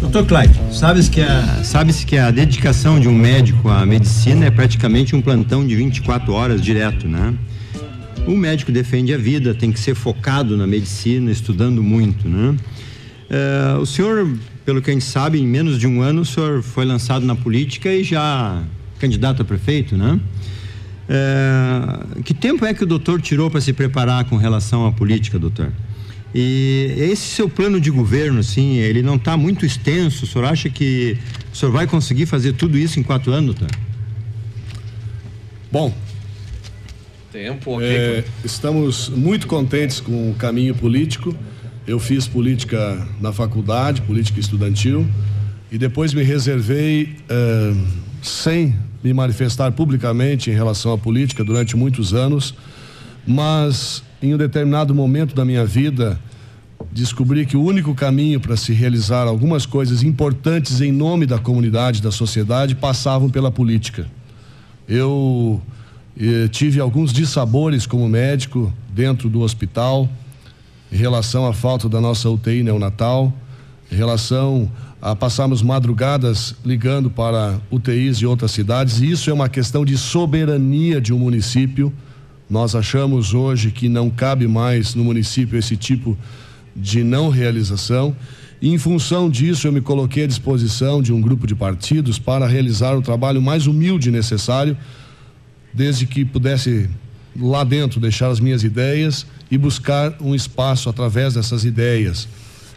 Doutor Clayton, sabe-se que a dedicação de um médico à medicina é praticamente um plantão de 24 horas direto, né? O médico defende a vida, tem que ser focado na medicina, estudando muito, né? O senhor, pelo que a gente sabe, em menos de um ano o senhor foi lançado na política e já candidato a prefeito, né? Que tempo é que o doutor tirou para se preparar com relação à política, doutor? E esse seu plano de governo, assim, ele não está muito extenso? O senhor acha que o senhor vai conseguir fazer tudo isso em 4 anos, doutor? Bom, estamos muito contentes com o caminho político. Eu fiz política na faculdade, política estudantil, e depois me reservei, sem me manifestar publicamente em relação à política durante muitos anos, mas em um determinado momento da minha vida descobri que o único caminho para se realizar algumas coisas importantes em nome da comunidade, da sociedade, passavam pela política. Eu tive alguns dissabores como médico dentro do hospital, em relação à falta da nossa UTI neonatal, em relação a passarmos madrugadas ligando para UTIs de outras cidades, e isso é uma questão de soberania de um município. Nós achamos hoje que não cabe mais no município esse tipo de não realização, e em função disso eu me coloquei à disposição de um grupo de partidos para realizar o trabalho mais humilde necessário, desde que pudesse lá dentro deixar as minhas ideias e buscar um espaço através dessas ideias.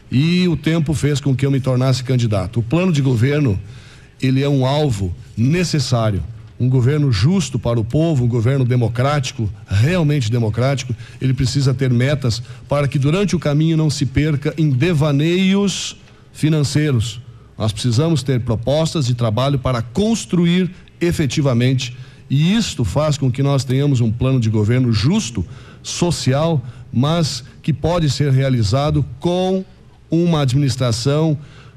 E o tempo fez com que eu me tornasse candidato. O plano de governo, ele é um alvo necessário. Um governo justo para o povo, um governo democrático, realmente democrático. Ele precisa ter metas para que durante o caminho não se perca em devaneios financeiros. Nós precisamos ter propostas de trabalho para construir efetivamente, e isto faz com que nós tenhamos um plano de governo justo, social, mas que pode ser realizado com uma administração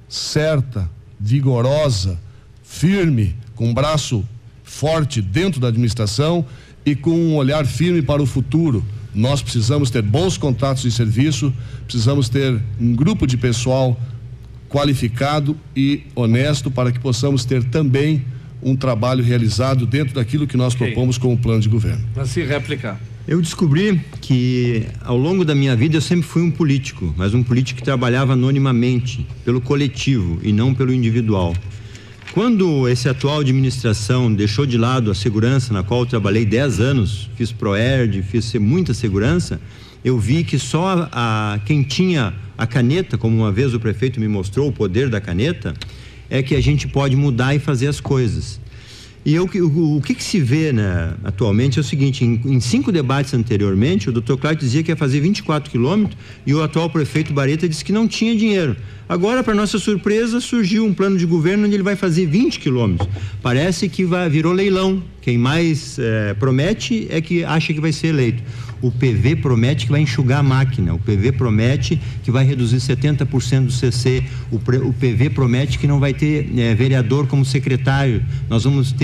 certa, vigorosa, firme, com um braço forte dentro da administração e com um olhar firme para o futuro. Nós precisamos ter bons contratos de serviço, precisamos ter um grupo de pessoal qualificado e honesto para que possamos ter também um trabalho realizado dentro daquilo que nós propomos como plano de governo. Para se replicar. Eu descobri que ao longo da minha vida eu sempre fui um político, mas um político que trabalhava anonimamente, pelo coletivo e não pelo individual. Quando essa atual administração deixou de lado a segurança, na qual eu trabalhei 10 anos, fiz ProERD, fiz muita segurança, eu vi que só quem tinha a caneta, como uma vez o prefeito me mostrou o poder da caneta, é que a gente pode mudar e fazer as coisas. E o que se vê, né, atualmente é o seguinte: em 5 debates anteriormente, o Dr. Clayton dizia que ia fazer 24 quilômetros e o atual prefeito Bareta disse que não tinha dinheiro. Agora, para nossa surpresa, surgiu um plano de governo onde ele vai fazer 20 quilômetros. Parece que virou leilão. Quem mais promete é que acha que vai ser eleito. O PV promete que vai enxugar a máquina, o PV promete que vai reduzir 70% do CC, o PV promete que não vai ter vereador como secretário. Nós vamos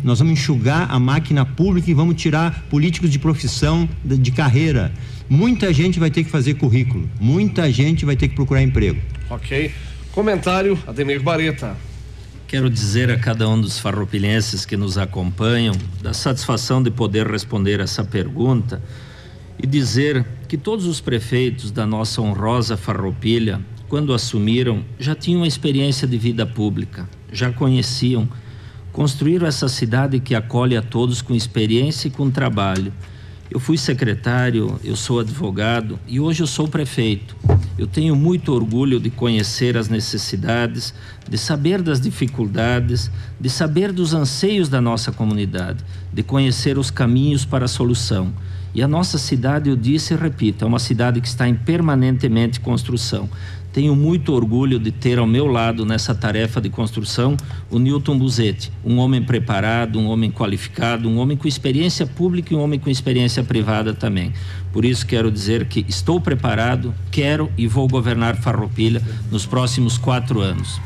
enxugar a máquina pública e vamos tirar políticos de profissão, de carreira. Muita gente vai ter que fazer currículo, muita gente vai ter que procurar emprego. Ok. Comentário, Ademir Bareta. Quero dizer a cada um dos farroupilhenses que nos acompanham da satisfação de poder responder essa pergunta e dizer que todos os prefeitos da nossa honrosa Farroupilha, quando assumiram, já tinham experiência de vida pública, já conheciam, construíram essa cidade que acolhe a todos com experiência e com trabalho. Eu fui secretário, eu sou advogado e hoje eu sou prefeito. Eu tenho muito orgulho de conhecer as necessidades, de saber das dificuldades, de saber dos anseios da nossa comunidade, de conhecer os caminhos para a solução. E a nossa cidade, eu disse e repito, é uma cidade que está em permanentemente construção. Tenho muito orgulho de ter ao meu lado nessa tarefa de construção o Newton Buzetti, um homem preparado, um homem qualificado, um homem com experiência pública e um homem com experiência privada também. Por isso quero dizer que estou preparado, quero e vou governar Farroupilha nos próximos 4 anos.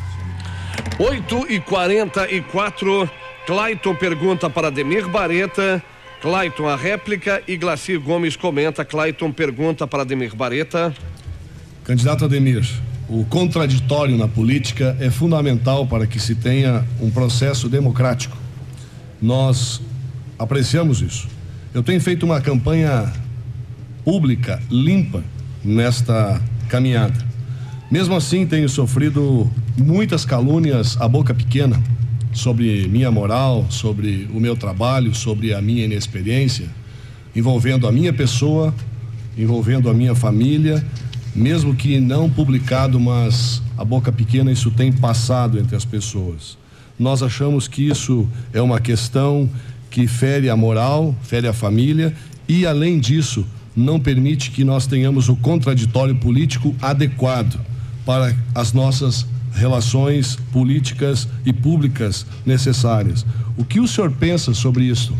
8h44, Clayton pergunta para Ademir Bareta. Clayton a réplica e Glacir Gomes comenta. Clayton pergunta para Ademir Bareta. Candidato Ademir, o contraditório na política é fundamental para que se tenha um processo democrático. Nós apreciamos isso. Eu tenho feito uma campanha pública, limpa, nesta caminhada. Mesmo assim, tenho sofrido muitas calúnias à boca pequena sobre minha moral, sobre o meu trabalho, sobre a minha inexperiência, envolvendo a minha pessoa, envolvendo a minha família, mesmo que não publicado, mas a boca pequena isso tem passado entre as pessoas. Nós achamos que isso é uma questão que fere a moral, fere a família e, além disso, não permite que nós tenhamos o contraditório político adequado para as nossas relações políticas e públicas necessárias. O que o senhor pensa sobre isso?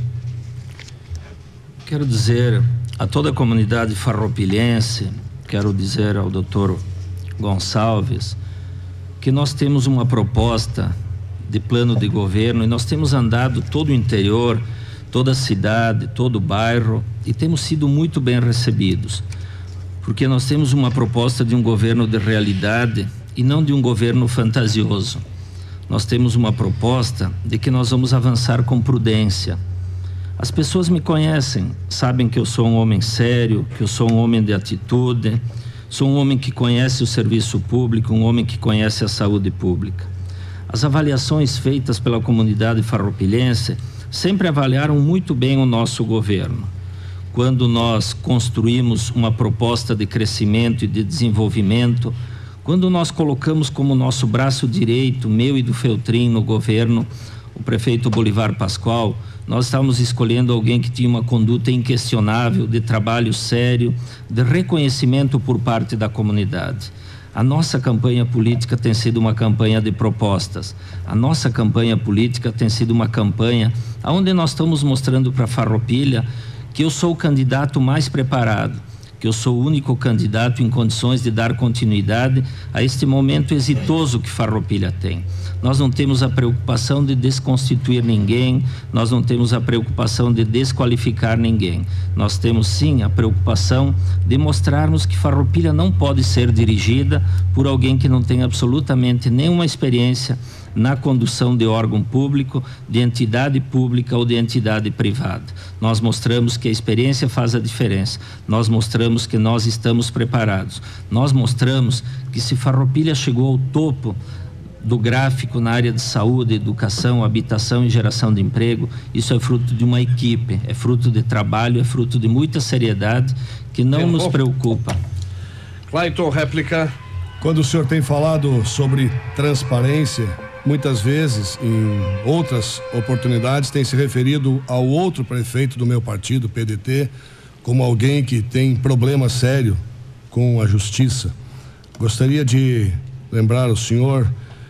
Quero dizer a toda a comunidade farroupilhense, quero dizer ao doutor Gonçalves, que nós temos uma proposta de plano de governo e nós temos andado todo o interior, toda a cidade, todo o bairro e temos sido muito bem recebidos, porque nós temos uma proposta de um governo de realidade e não de um governo fantasioso. Nós temos uma proposta de que nós vamos avançar com prudência. As pessoas me conhecem, sabem que eu sou um homem sério, que eu sou um homem de atitude, sou um homem que conhece o serviço público, um homem que conhece a saúde pública. As avaliações feitas pela comunidade farroupilhense sempre avaliaram muito bem o nosso governo. Quando nós construímos uma proposta de crescimento e de desenvolvimento, quando nós colocamos como nosso braço direito, meu e do Feltrin, no governo, o prefeito Bolivar Pascoal, nós estávamos escolhendo alguém que tinha uma conduta inquestionável, de trabalho sério, de reconhecimento por parte da comunidade. A nossa campanha política tem sido uma campanha de propostas. A nossa campanha política tem sido uma campanha onde nós estamos mostrando para Farroupilha que eu sou o candidato mais preparado, que eu sou o único candidato em condições de dar continuidade a este momento exitoso que Farroupilha tem. Nós não temos a preocupação de desconstituir ninguém, nós não temos a preocupação de desqualificar ninguém. Nós temos sim a preocupação de mostrarmos que Farroupilha não pode ser dirigida por alguém que não tem absolutamente nenhuma experiência na condução de órgão público, de entidade pública ou de entidade privada. Nós mostramos que a experiência faz a diferença, nós mostramos que nós estamos preparados, nós mostramos que se Farroupilha chegou ao topo do gráfico na área de saúde, educação, habitação e geração de emprego, isso é fruto de uma equipe, é fruto de trabalho, é fruto de muita seriedade que não nos preocupa. Clayton, réplica. Quando o senhor tem falado sobre transparência, muitas vezes, em outras oportunidades, tem se referido ao outro prefeito do meu partido, PDT, como alguém que tem problema sério com a justiça. Gostaria de lembrar ao senhor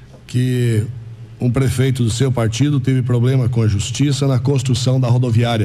que um prefeito do seu partido teve problema com a justiça na construção da rodoviária.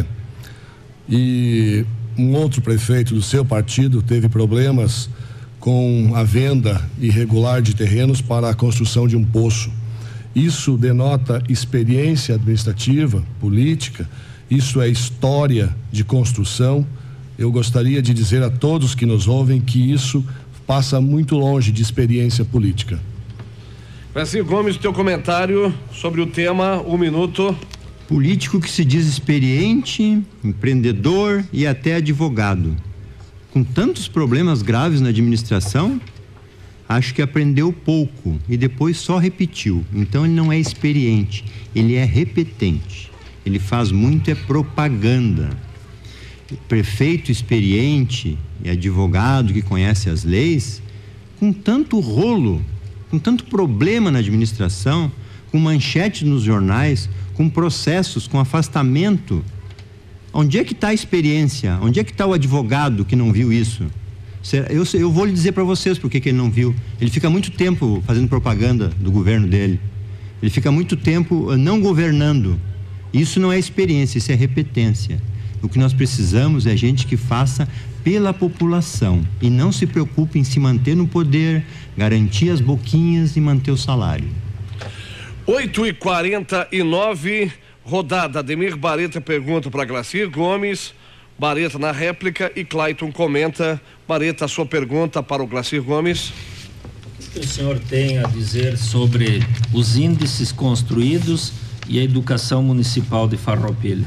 E um outro prefeito do seu partido teve problemas com a venda irregular de terrenos para a construção de um poço. Isso denota experiência administrativa, política, isso é história de construção. Eu gostaria de dizer a todos que nos ouvem que isso passa muito longe de experiência política. Glacyr Gomes, teu comentário sobre o tema, 1 minuto. Político que se diz experiente, empreendedor e até advogado. Com tantos problemas graves na administração, acho que aprendeu pouco e depois só repetiu. Então ele não é experiente, ele é repetente. Ele faz muito propaganda. Prefeito experiente e advogado que conhece as leis, com tanto rolo, com tanto problema na administração, com manchetes nos jornais, com processos, com afastamento. Onde é que está a experiência? Onde é que está o advogado que não viu isso? Eu vou lhe dizer para vocês por que ele não viu. Ele fica muito tempo fazendo propaganda do governo dele. Ele fica muito tempo não governando. Isso não é experiência, isso é repetência. O que nós precisamos é gente que faça pela população e não se preocupe em se manter no poder, garantir as boquinhas e manter o salário. 8h49, rodada. Ademir Bareta pergunta para Glacyr Gomes, Bareta na réplica e Clayton comenta. Bareta, a sua pergunta para o Glacyr Gomes. que o senhor tem a dizer sobre os índices construídos e a educação municipal de Farroupilha?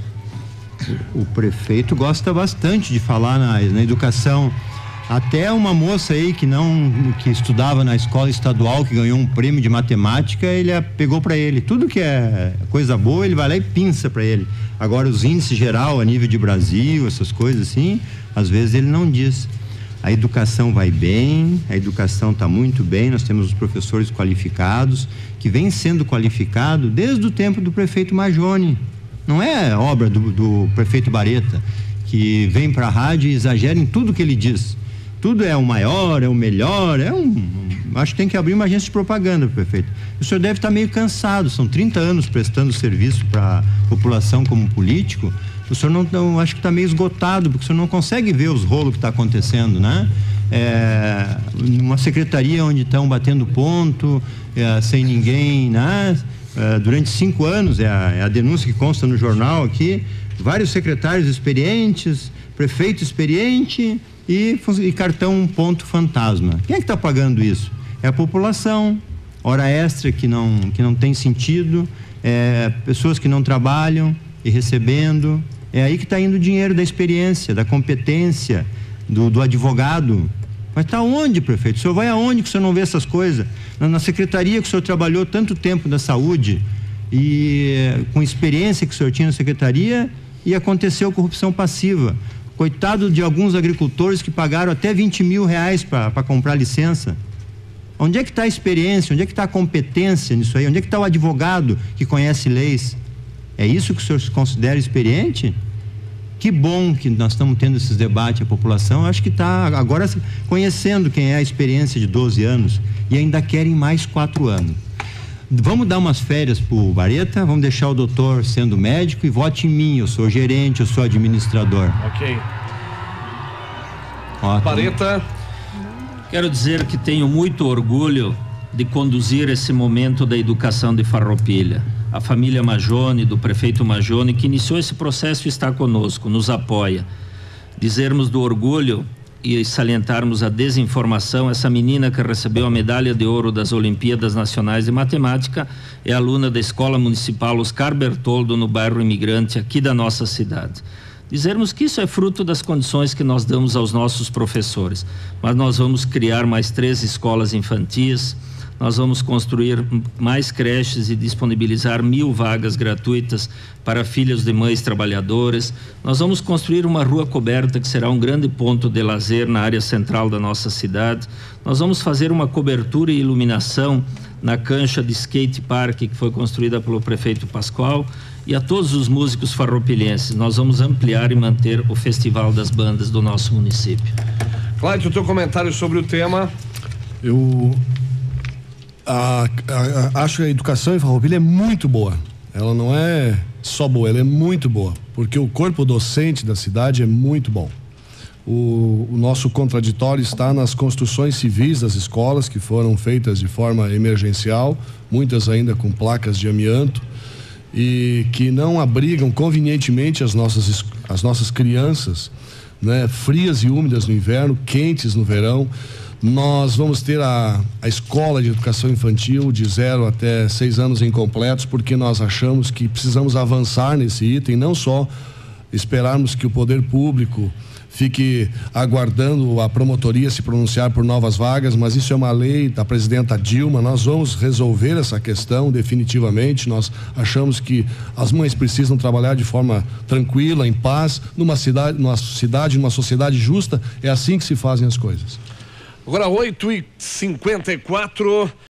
O prefeito gosta bastante de falar na educação. Até uma moça aí que estudava na escola estadual, que ganhou um prêmio de matemática, ele pegou para ele. Tudo que é coisa boa, ele vai lá e pinça para ele. Agora, os índices geral a nível de Brasil, essas coisas assim, às vezes ele não diz. A educação vai bem, a educação está muito bem, nós temos os professores qualificados, que vem sendo qualificado desde o tempo do prefeito Majoni. Não é obra do prefeito Bareta, que vem para a rádio e exagera em tudo que ele diz. Tudo é o maior, é o melhor, acho que tem que abrir uma agência de propaganda, prefeito. O senhor deve estar meio cansado, são 30 anos prestando serviço para a população como político. O senhor não acho que está meio esgotado, porque o senhor não consegue ver os rolos que está acontecendo, né? Uma secretaria onde estão batendo ponto, sem ninguém, né? Durante 5 anos, é a denúncia que consta no jornal aqui, vários secretários experientes, prefeito experiente e cartão ponto fantasma. Quem é que está pagando isso? É a população, hora extra que não tem sentido, pessoas que não trabalham e recebendo. É aí que está indo o dinheiro da experiência, da competência, do advogado. Mas está onde, prefeito? O senhor vai aonde que o senhor não vê essas coisas? Na secretaria que o senhor trabalhou tanto tempo da saúde e com experiência que o senhor tinha na secretaria, e aconteceu corrupção passiva. Coitado de alguns agricultores que pagaram até 20 mil reais para comprar licença. Onde é que está a experiência? Onde é que está a competência nisso aí? Onde é que está o advogado que conhece leis? É isso que o senhor se considera experiente? Que bom que nós estamos tendo esses debates, a população acho que está agora conhecendo quem é a experiência de 12 anos e ainda querem mais 4 anos. Vamos dar umas férias para o Bareta, vamos deixar o doutor sendo médico e vote em mim, eu sou gerente, eu sou administrador. Ok. Ótimo. Bareta. Quero dizer que tenho muito orgulho de conduzir esse momento da educação de Farroupilha. A família Majoni, do prefeito Majoni, que iniciou esse processo, está conosco, nos apoia. Dizermos do orgulho e salientarmos a desinformação. Essa menina que recebeu a medalha de ouro das Olimpíadas Nacionais de Matemática é aluna da Escola Municipal Oscar Bertoldo, no bairro Imigrante, aqui da nossa cidade. Dizermos que isso é fruto das condições que nós damos aos nossos professores, mas nós vamos criar mais 3 escolas infantis, nós vamos construir mais creches e disponibilizar 1000 vagas gratuitas para filhos de mães trabalhadoras. Nós vamos construir uma rua coberta que será um grande ponto de lazer na área central da nossa cidade. Nós vamos fazer uma cobertura e iluminação na cancha de skate park que foi construída pelo prefeito Pascoal. E a todos os músicos farroupilhenses, nós vamos ampliar e manter o Festival das Bandas do nosso município. Cláudio, o teu comentário sobre o tema? Eu acho que a educação em Farroupilha é muito boa. Ela não é só boa, ela é muito boa, porque o corpo docente da cidade é muito bom. O nosso contraditório está nas construções civis das escolas, que foram feitas de forma emergencial, muitas ainda com placas de amianto, e que não abrigam convenientemente as nossas crianças, né, frias e úmidas no inverno, quentes no verão. Nós vamos ter a escola de educação infantil de 0 até 6 anos incompletos, porque nós achamos que precisamos avançar nesse item, não só esperarmos que o poder público fique aguardando a promotoria se pronunciar por novas vagas, mas isso é uma lei da presidenta Dilma. Nós vamos resolver essa questão definitivamente. Nós achamos que as mães precisam trabalhar de forma tranquila, em paz, numa sociedade justa. É assim que se fazem as coisas. Agora 8h54.